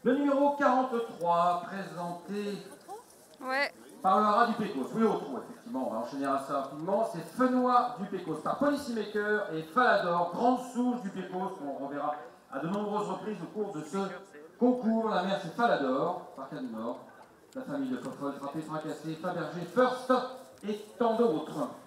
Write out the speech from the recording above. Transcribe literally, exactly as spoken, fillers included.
Le numéro quarante-trois, présenté Ouais. par le rat du Pécos. Oui, au trou, effectivement, on va enchaîner assez rapidement. C'est Fenois du Pécos par Policymaker et Falador, grande souche du Pécos, qu'on reverra à de nombreuses reprises au cours de ce concours. La mère, c'est Falador, par cas du Nord. La famille de Foffol, frappé, fracassé, Fabergé, First et tant d'autres.